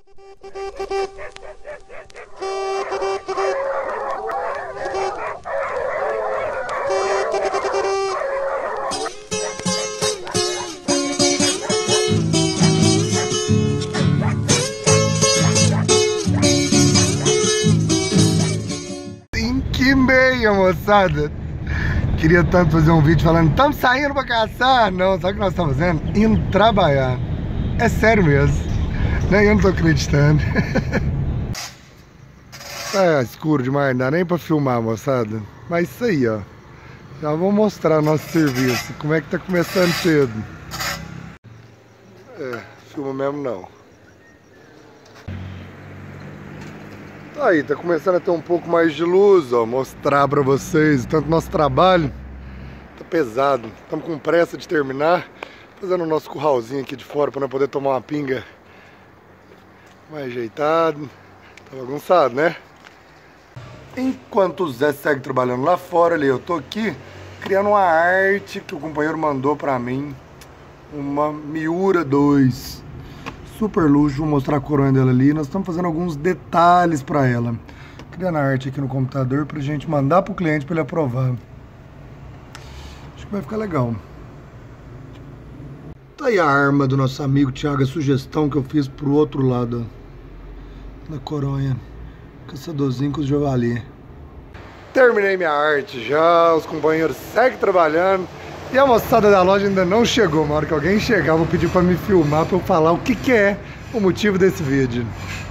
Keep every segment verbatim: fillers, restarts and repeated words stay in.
Que meia, moçada! Queria tanto fazer um vídeo falando, estamos saindo pra caçar. Não, sabe o que nós estamos fazendo? Indo trabalhar. É sério mesmo. Nem eu não tô acreditando. Tá escuro demais, não dá nem pra filmar, moçada. Mas isso aí, ó. Já vou mostrar nosso serviço. Como é que tá começando cedo. É, filma mesmo não. Aí, tá começando a ter um pouco mais de luz, ó. Mostrar pra vocês. Tanto nosso trabalho tá pesado. Estamos com pressa de terminar. Fazendo o nosso curralzinho aqui de fora pra nós poder tomar uma pinga mais ajeitado. Tá bagunçado, né? Enquanto o Zé segue trabalhando lá fora, ali, eu tô aqui criando uma arte que o companheiro mandou pra mim. Uma Miura dois. Super luxo, vou mostrar a coronha dela ali. Nós estamos fazendo alguns detalhes pra ela. Criando a arte aqui no computador pra gente mandar pro cliente pra ele aprovar. Acho que vai ficar legal. Tá aí a arma do nosso amigo Thiago, a sugestão que eu fiz pro outro lado, ó, da coronha. Caçadorzinho com os javali. Terminei minha arte já, os companheiros seguem trabalhando. E a moçada da loja ainda não chegou. Uma hora que alguém chegar, eu vou pedir pra me filmar, pra eu falar o que que é o motivo desse vídeo.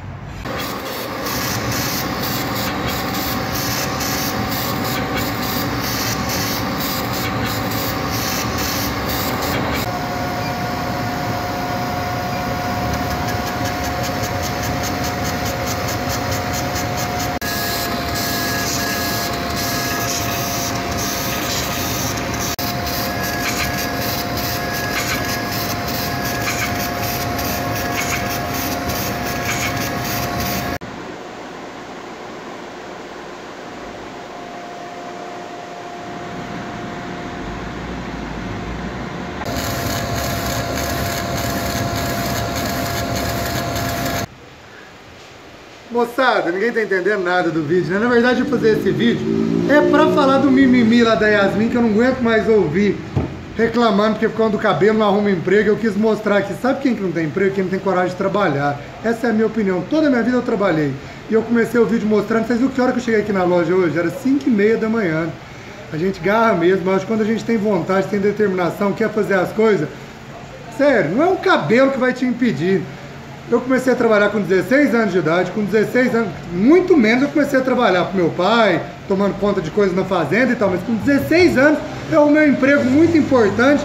Moçada, ninguém tá entendendo nada do vídeo, né? Na verdade, eu fazer esse vídeo é pra falar do mimimi lá da Yasmin, que eu não aguento mais ouvir reclamando porque por causa do cabelo não arruma emprego. Eu quis mostrar aqui, sabe quem que não tem emprego? Quem não tem coragem de trabalhar. Essa é a minha opinião. Toda a minha vida eu trabalhei. E eu comecei o vídeo mostrando, vocês viram que hora que eu cheguei aqui na loja hoje? Era cinco e meia da manhã. A gente garra mesmo, mas quando a gente tem vontade, tem determinação, quer fazer as coisas, sério, não é o cabelo que vai te impedir. Eu comecei a trabalhar com dezesseis anos de idade, com dezesseis anos, muito menos eu comecei a trabalhar com meu pai, tomando conta de coisas na fazenda e tal, mas com dezesseis anos é o meu emprego muito importante.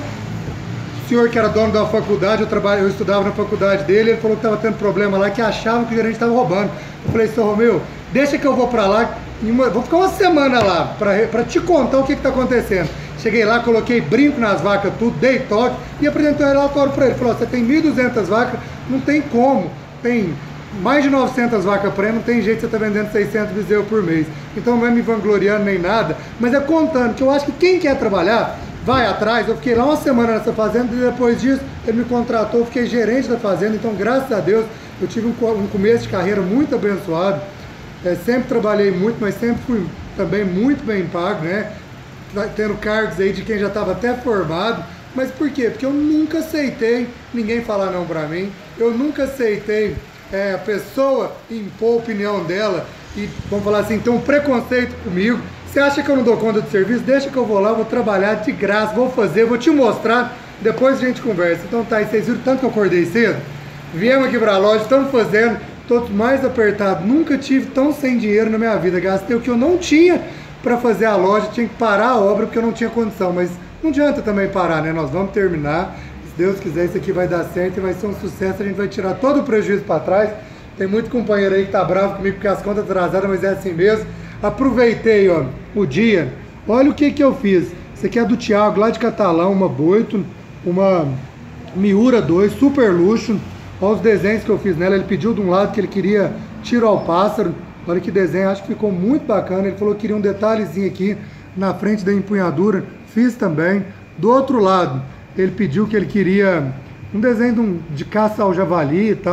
O senhor que era dono da faculdade, eu, trabalho, eu estudava na faculdade dele, ele falou que estava tendo problema lá, que achavam que o gerente estava roubando. Eu falei, senhor Romeu, deixa que eu vou pra lá, uma, vou ficar uma semana lá, pra, pra te contar o que que tá acontecendo. Cheguei lá, coloquei brinco nas vacas, tudo, dei toque e apresentei o relatório para ele. Falou, você tem mil e duzentas vacas, não tem como, tem mais de novecentas vacas prêmio, não tem jeito de você estar tá vendendo seiscentos bezerros por mês. Então não é me vangloriando nem nada, mas é contando que eu acho que quem quer trabalhar, vai atrás. Eu fiquei lá uma semana nessa fazenda e depois disso ele me contratou, eu fiquei gerente da fazenda. Então graças a Deus eu tive um, um começo de carreira muito abençoado. É, sempre trabalhei muito, mas sempre fui também muito bem pago, né? Tendo cargos aí de quem já estava até formado. Mas por quê? Porque eu nunca aceitei ninguém falar não pra mim. Eu nunca aceitei é, a pessoa impor a opinião dela e, vamos falar assim, ter um preconceito comigo. Você acha que eu não dou conta do serviço? Deixa que eu vou lá, vou trabalhar de graça, vou fazer, vou te mostrar, depois a gente conversa. Então tá, e vocês viram tanto que eu acordei cedo? Viemos aqui pra loja, estamos fazendo, tô mais apertado. Nunca tive tão sem dinheiro na minha vida. Gastei o que eu não tinha para fazer a loja, tinha que parar a obra porque eu não tinha condição, mas não adianta também parar, né? Nós vamos terminar, se Deus quiser isso aqui vai dar certo e vai ser um sucesso, a gente vai tirar todo o prejuízo para trás. Tem muito companheiro aí que tá bravo comigo porque as contas atrasadas, mas é assim mesmo. Aproveitei, ó, o dia, olha o que que eu fiz. Isso aqui é do Thiago, lá de Catalão, uma Boito, uma Miura dois, super luxo. Olha os desenhos que eu fiz nela, ele pediu de um lado que ele queria tiro ao pássaro. Olha que desenho, acho que ficou muito bacana. Ele falou que queria um detalhezinho aqui na frente da empunhadura, fiz também. Do outro lado, ele pediu que ele queria um desenho de, um, de caça ao javali e tal,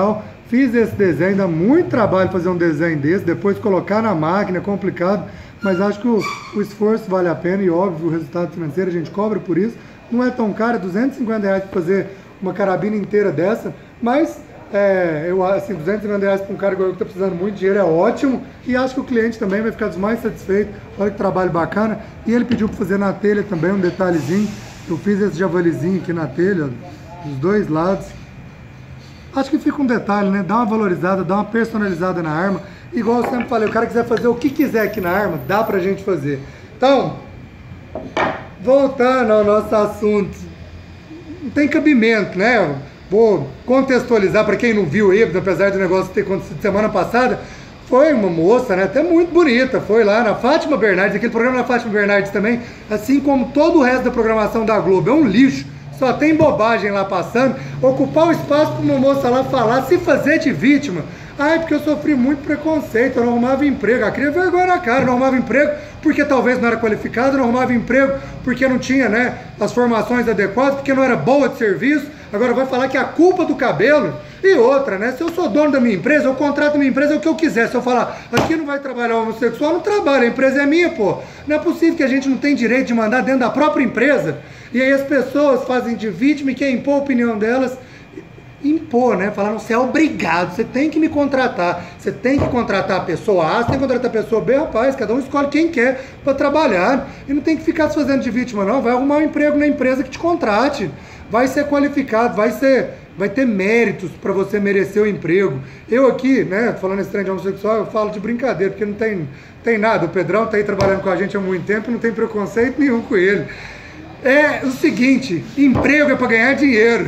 fiz esse desenho, dá muito trabalho fazer um desenho desse, depois colocar na máquina, é complicado, mas acho que o, o esforço vale a pena e óbvio o resultado financeiro a gente cobra por isso. Não é tão caro, é duzentos e cinquenta reais para fazer uma carabina inteira dessa, mas é, eu assim, duzentos e cinquenta reais para um cara igual eu que está precisando muito de dinheiro é ótimo e acho que o cliente também vai ficar dos mais satisfeitos. Olha que trabalho bacana. E ele pediu para fazer na telha também um detalhezinho. Eu fiz esse javalizinho aqui na telha, dos dois lados. Acho que fica um detalhe, né? Dá uma valorizada, dá uma personalizada na arma. Igual eu sempre falei, o cara quiser fazer o que quiser aqui na arma, dá pra gente fazer. Então, voltando ao nosso assunto, não tem cabimento, né? Vou contextualizar para quem não viu aí, apesar do negócio ter acontecido semana passada. Foi uma moça, né, até muito bonita, foi lá na Fátima Bernardes, aquele programa da Fátima Bernardes também, assim como todo o resto da programação da Globo, é um lixo, só tem bobagem lá passando, ocupar o espaço para uma moça lá falar, se fazer de vítima. Ai, porque eu sofri muito preconceito, eu não arrumava emprego. Ah, cria vergonha na cara, não arrumava emprego porque talvez não era qualificado, não arrumava emprego porque não tinha, né, as formações adequadas, porque não era boa de serviço. Agora vai falar que é a culpa do cabelo. E outra, né, se eu sou dono da minha empresa, eu contrato a minha empresa, é o que eu quiser. Se eu falar, aqui não vai trabalhar homossexual, não trabalha, a empresa é minha, pô. Não é possível que a gente não tenha direito de mandar dentro da própria empresa. E aí as pessoas fazem de vítima e quer impor a opinião delas. Impor, né? Falar, não, você é obrigado, você tem que me contratar, você tem que contratar a pessoa A, você tem que contratar a pessoa B, rapaz, cada um escolhe quem quer para trabalhar, e não tem que ficar se fazendo de vítima não, vai arrumar um emprego na empresa que te contrate, vai ser qualificado, vai ser, vai ter méritos para você merecer o emprego. Eu aqui, né, falando esse trem de homossexual, eu falo de brincadeira, porque não tem, tem nada, o Pedrão tá aí trabalhando com a gente há muito tempo, não tem preconceito nenhum com ele. É o seguinte, emprego é para ganhar dinheiro.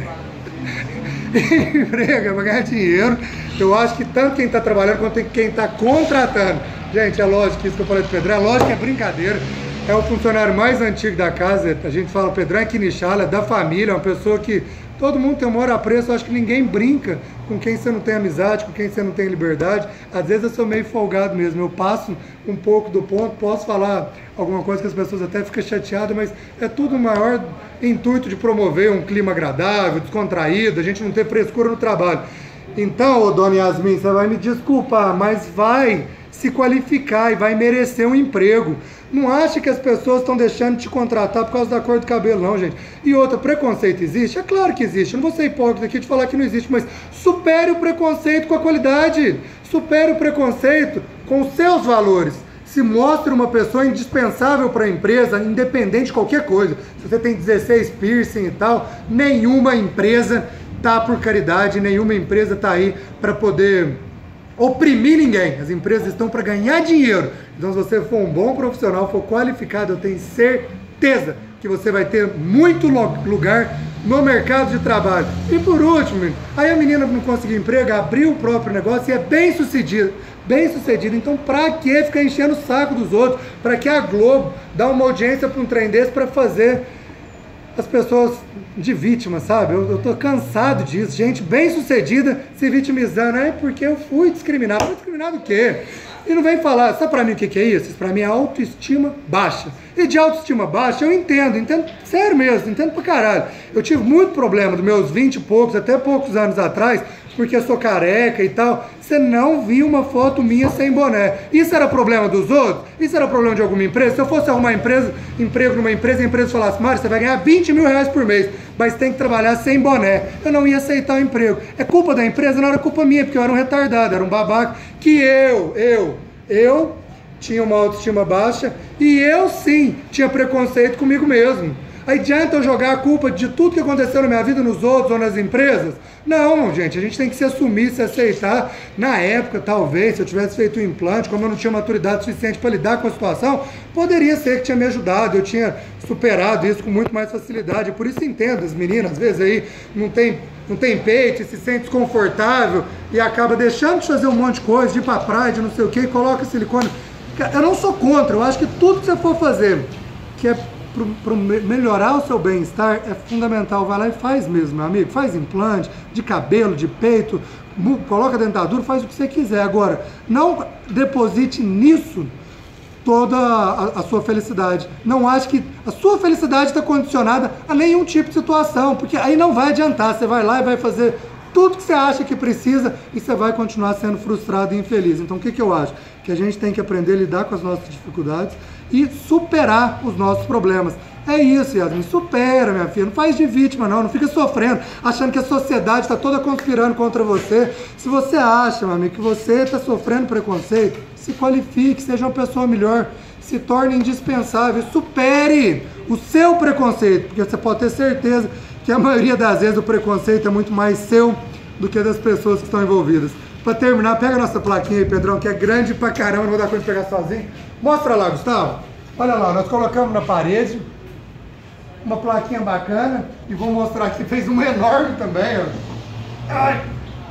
Emprego é para ganhar dinheiro. Eu acho que tanto quem está trabalhando quanto quem está contratando. Gente, é lógico que isso que eu falei do Pedrão, é lógico que é brincadeira. É o funcionário mais antigo da casa. A gente fala, o Pedrão é quinichalo, é da família, é uma pessoa que todo mundo tem um maior apreço. Eu acho que ninguém brinca com quem você não tem amizade, com quem você não tem liberdade. Às vezes eu sou meio folgado mesmo, eu passo um pouco do ponto, posso falar alguma coisa que as pessoas até ficam chateadas, mas é tudo o maior intuito de promover um clima agradável, descontraído, a gente não ter frescura no trabalho. Então, ô dona Yasmin, você vai me desculpar, mas vai se qualificar e vai merecer um emprego. Não acha que as pessoas estão deixando de te contratar por causa da cor do cabelo, não, gente. E outra, preconceito existe? É claro que existe. Eu não vou ser hipócrita aqui de falar que não existe, mas supere o preconceito com a qualidade. Supere o preconceito com os seus valores. Se mostre uma pessoa indispensável para a empresa, independente de qualquer coisa. Se você tem dezesseis piercing e tal, nenhuma empresa tá por caridade, nenhuma empresa tá aí para poder oprimir ninguém. As empresas estão para ganhar dinheiro. Então, se você for um bom profissional, for qualificado, eu tenho certeza que você vai ter muito lugar no mercado de trabalho. E por último, aí a menina não conseguiu emprego, abriu o próprio negócio e é bem sucedida. Bem sucedida. Então, pra que ficar enchendo o saco dos outros? Pra que a Globo dá uma audiência para um trem desse para fazer as pessoas de vítima, sabe? Eu, eu tô cansado disso. Gente bem sucedida se vitimizando. É porque eu fui discriminado. Fui discriminado o quê? E não vem falar, sabe pra mim o que, que é isso? Isso pra mim é autoestima baixa. E de autoestima baixa eu entendo, entendo, sério mesmo, entendo pra caralho. Eu tive muito problema dos meus vinte e poucos, até poucos anos atrás, porque eu sou careca e tal. Você não viu uma foto minha sem boné. Isso era problema dos outros? Isso era problema de alguma empresa? Se eu fosse arrumar empresa, emprego numa empresa e a empresa falasse, Mário, você vai ganhar vinte mil reais por mês, mas tem que trabalhar sem boné. Eu não ia aceitar o emprego. É culpa da empresa? Não era culpa minha, porque eu era um retardado, era um babaca, que eu, eu, eu tinha uma autoestima baixa e eu sim tinha preconceito comigo mesmo. Aí adianta eu jogar a culpa de tudo que aconteceu na minha vida nos outros ou nas empresas? Não, gente, a gente tem que se assumir, se aceitar. Na época, talvez, se eu tivesse feito o implante, como eu não tinha maturidade suficiente para lidar com a situação, poderia ser que tinha me ajudado, eu tinha superado isso com muito mais facilidade. Por isso entendo, as meninas, às vezes aí não tem, não tem peito, se sente desconfortável e acaba deixando de fazer um monte de coisa, de ir pra praia, de não sei o que, e coloca silicone. Eu não sou contra, eu acho que tudo que você for fazer, que é para melhorar o seu bem-estar, é fundamental. Vai lá e faz mesmo, meu amigo. Faz implante de cabelo, de peito, coloca dentadura, faz o que você quiser. Agora, não deposite nisso toda a, a sua felicidade. Não ache que a sua felicidade está condicionada a nenhum tipo de situação, porque aí não vai adiantar. Você vai lá e vai fazer tudo que você acha que precisa e você vai continuar sendo frustrado e infeliz. Então o que, que eu acho? Que a gente tem que aprender a lidar com as nossas dificuldades e superar os nossos problemas. É isso, Yasmin, supera, minha filha, não faz de vítima não, não fica sofrendo, achando que a sociedade está toda conspirando contra você. Se você acha, meu amigo, que você está sofrendo preconceito, se qualifique, seja uma pessoa melhor, se torne indispensável, supere o seu preconceito, porque você pode ter certeza que a maioria das vezes o preconceito é muito mais seu do que das pessoas que estão envolvidas. Para terminar, pega a nossa plaquinha aí, Pedrão, que é grande pra caramba, não vou dar conta de pegar sozinho. Mostra lá, Gustavo. Olha lá, nós colocamos na parede uma plaquinha bacana e vou mostrar aqui, fez uma enorme também, ó. Ai.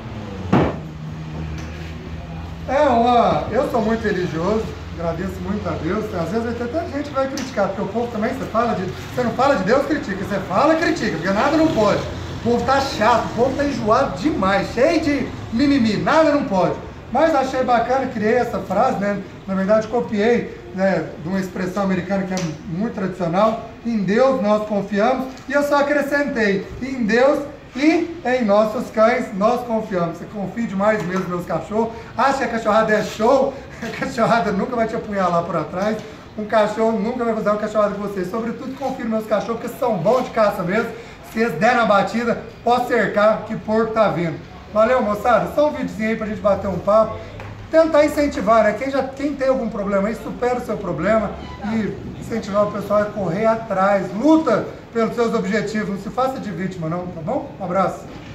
É uma... Eu sou muito religioso, agradeço muito a Deus. Às vezes vai ter tanta gente que vai criticar, porque o povo também, você fala de... Você não fala de Deus, critica. Você fala, critica, porque nada não pode. O povo tá chato, o povo tá enjoado demais, cheio de mimimi, nada não pode. Mas achei bacana, criei essa frase, né? Na verdade copiei, né, de uma expressão americana que é muito tradicional. Em Deus nós confiamos, e eu só acrescentei, em Deus e em nossos cães nós confiamos. Você confia demais mesmo nos meus cachorros, acha que a cachorrada é show, a cachorrada nunca vai te apunhalar por atrás, um cachorro nunca vai fazer uma cachorrada com você. Sobretudo confio nos meus cachorros, porque são bons de caça mesmo. Se eles derem a batida, pode cercar que porco tá vindo. Valeu, moçada? Só um videozinho aí pra gente bater um papo. Tentar incentivar, né? Quem, já, quem tem algum problema aí, supera o seu problema e incentivar o pessoal a correr atrás. Luta pelos seus objetivos. Não se faça de vítima, não, tá bom? Um abraço.